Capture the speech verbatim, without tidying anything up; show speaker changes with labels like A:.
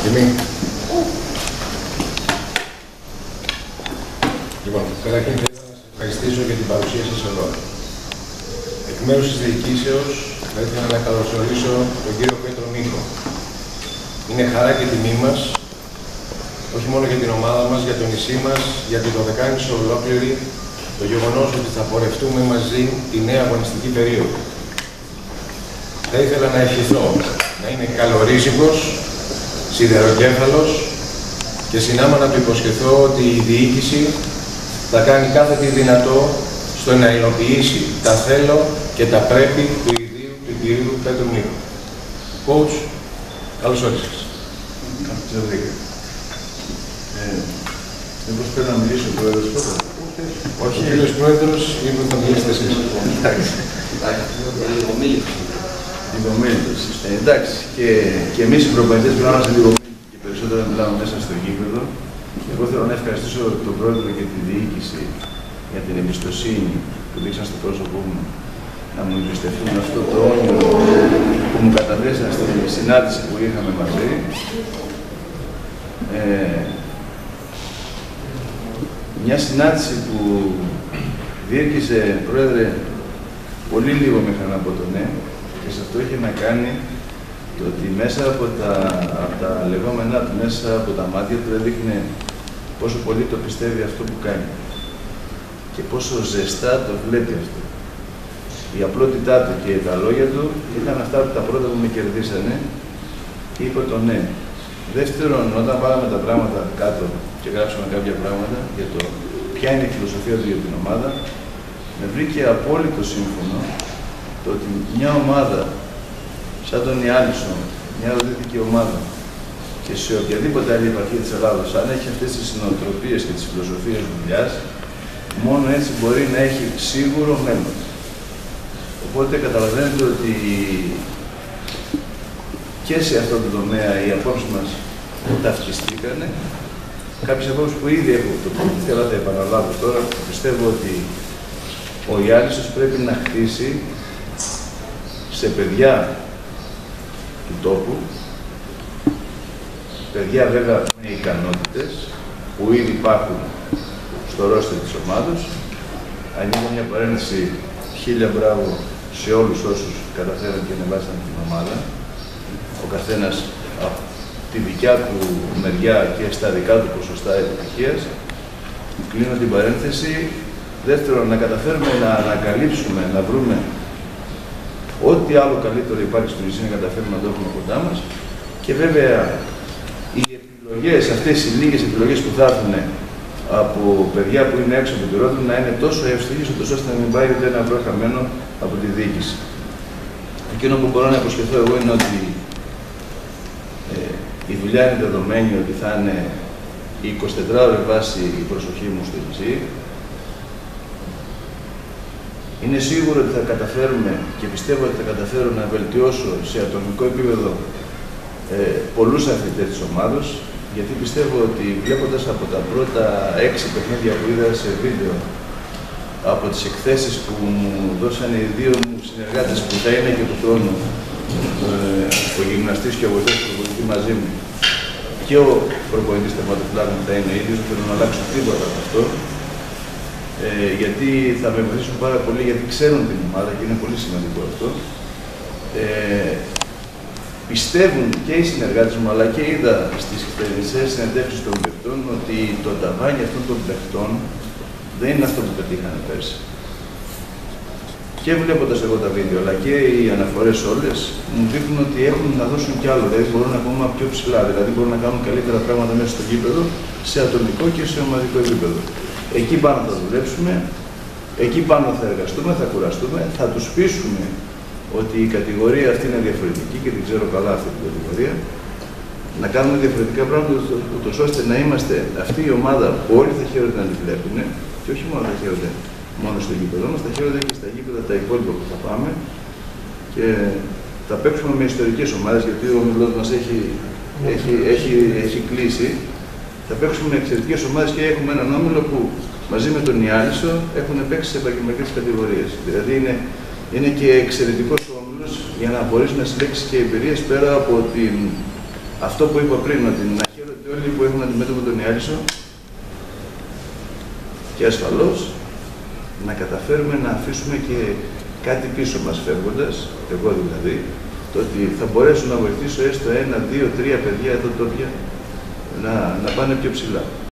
A: Τιμή. Λοιπόν, καταρχήν θέλω να σας ευχαριστήσω για την παρουσία σας εδώ. Εκ μέρους της διοικήσεως θα ήθελα να καλωσορίσω τον κύριο Πέτρο Νίκο. Είναι χαρά και τιμή μας, όχι μόνο για την ομάδα μας, για το νησί μας, για την Δωδεκάνησο ολόκληρη, το γεγονός ότι θα πορευτούμε μαζί τη νέα αγωνιστική περίοδο. Θα ήθελα να ευχηθώ να είναι καλορίζικος, σιδεροκέφαλος και συνάμα να του υποσχεθώ ότι η διοίκηση θα κάνει κάθε τι δυνατό στο να υλοποιήσει τα θέλω και τα πρέπει του ιδίου του κυρίου Πέτρου Νίκου. Coach, καλώς όρισες.
B: Μήπως πρέπει να μιλήσει ο Πρόεδρος πρώτα.
A: Όχι, ο κύριος Πρόεδρος είπε ότι θα μιλήσετε εσείς.
B: Εντάξει. Λιγομίλητος. Εντάξει, και, και εμείς οι προπονητές πρέπει να είμαστε λιγομίλητοι και περισσότερο να μιλάμε μέσα στο γήπεδο. Εγώ θέλω να ευχαριστήσω τον Πρόεδρο και τη διοίκηση για την εμπιστοσύνη που δείξαν στο πρόσωπό μου να μου εμπιστευτούν αυτό το όνειρο που μου καταθέσαν στην συνάντηση που είχαμε μαζί. Ε, μια συνάντηση που διήρκησε, Πρόεδρε, πολύ λίγο μέχρι να πω το ναι, και σε αυτό είχε να κάνει το ότι μέσα από τα, από τα λεγόμενά του, μέσα από τα μάτια του έδειχνε πόσο πολύ το πιστεύει αυτό που κάνει και πόσο ζεστά το βλέπει αυτό. Η απλότητά του και τα λόγια του ήταν αυτά τα πρώτα που με κερδίσανε και είπε το ναι. Δεύτερον, όταν βάλαμε τα πράγματα κάτω και γράψαμε κάποια πράγματα για το ποια είναι η φιλοσοφία του για την ομάδα, με βρήκε απόλυτο σύμφωνο το ότι μια ομάδα σαν τον Ιάλισσον, μια οδύτικη ομάδα και σε οποιαδήποτε άλλη επαρχία της Ελλάδος, αν έχει αυτές τις νοοτροπίες και τις φιλοσοφίες δουλειάς, μόνο έτσι μπορεί να έχει σίγουρο μέλλον. Οπότε καταλαβαίνετε ότι και σε αυτό το τομέα οι απόψεις μας ταυτιστήκανε. Κάποιες απόψεις που ήδη έχω τοποθετηθεί, αλλά θα επαναλάβω τώρα, πιστεύω ότι ο Ιάλισσος πρέπει να χτίσει σε παιδιά του τόπου, παιδιά βέβαια με ικανότητες που ήδη υπάρχουν στο ρόστερ της ομάδας. Ανοίγω μια παρένθεση, χίλια μπράβο σε όλους όσους καταφέραν και ανεβάσαν την ομάδα. Ο καθένας από τη δικιά του μεριά και στα δικά του ποσοστά επιτυχίας. Κλείνω την παρένθεση. Δεύτερον, να καταφέρουμε να ανακαλύψουμε, να βρούμε ό,τι άλλο καλύτερο υπάρχει στο νησί, να καταφέρουμε να το έχουμε κοντά μας. Και βέβαια, οι επιλογές, αυτές οι λίγες επιλογές που θα έρθουν από παιδιά που είναι έξω από τη Ρόδο να είναι τόσο εύστοχες, ώστε να μην πάει ούτε ένα ευρώ χαμένο από τη διοίκηση. Εκείνο που μπορώ να υποσχεθώ εγώ είναι ότι ε, η δουλειά είναι δεδομένη, ότι θα είναι η εικοσιτετράωρη βάση η προσοχή μου στο νησί. Είναι σίγουρο ότι θα καταφέρουμε και πιστεύω ότι θα καταφέρω να βελτιώσω σε ατομικό επίπεδο ε, πολλούς αθλητές της ομάδος, γιατί πιστεύω ότι βλέποντας από τα πρώτα έξι παιχνίδια που είδα σε βίντεο, από τις εκθέσεις που μου δώσανε οι δύο μου συνεργάτες που θα είναι και του χρόνου, ε, ο γυμναστής και ο βοηθός του προπονητή μαζί μου και ο προπονητής τερματοφυλάκων που θα είναι ίδιος, δεν θέλω να αλλάξω τίποτα από αυτό, ε, γιατί θα με βοηθήσουν πάρα πολύ, γιατί ξέρουν την ομάδα και είναι πολύ σημαντικό αυτό. Ε, Πιστεύουν και οι συνεργάτες μου, αλλά και είδα στις χθεσινές συνεντεύξεις των παιχτών ότι το ταβάνι αυτών των παιχτών δεν είναι αυτό που πετύχανε πέρσι. Και βλέποντας εγώ τα βίντεο, αλλά και οι αναφορές όλες, μου δείχνουν ότι έχουν να δώσουν κι άλλο. Δηλαδή μπορούν να ακόμα πιο ψηλά, δηλαδή μπορούν να κάνουν καλύτερα πράγματα μέσα στο γήπεδο, σε ατομικό και σε ομαδικό επίπεδο. Εκεί πάνω θα δουλέψουμε, εκεί πάνω θα εργαστούμε, θα κουραστούμε, θα τους πείσουμε ότι η κατηγορία αυτή είναι διαφορετική και την ξέρω καλά αυτή την κατηγορία. Να κάνουμε διαφορετικά πράγματα, ούτως ώστε να είμαστε αυτή η ομάδα που όλοι θα χαίρονται να τη βλέπουν και όχι μόνο θα χαίρονται μόνο στο γήπεδο μας, θα χαίρονται και στα γήπεδα τα υπόλοιπα που θα πάμε και θα παίξουμε με ιστορικές ομάδες, γιατί ο όμιλος μας έχει, έχει, έχει, έχει κλείσει. Θα παίξουμε με εξαιρετικές ομάδες και έχουμε έναν όμιλο που μαζί με τον Ιάλισσο έχουν παίξει σε επαγγελματικές κατηγορίες. Δηλαδή είναι, είναι και εξαιρετικός όμιλος για να μπορείς να συλλέξεις και εμπειρίες πέρα από την αυτό που είπα πριν, ότι να χαίρονται όλοι που έχουν αντιμέτωπο τον Ιάλισσο και ασφαλώς να καταφέρουμε να αφήσουμε και κάτι πίσω μας φεύγοντας, εγώ δηλαδή, το ότι θα μπορέσω να βοηθήσω έστω ένα, δύο, τρία παιδιά εδώ τώρα να, να πάνε πιο ψηλά.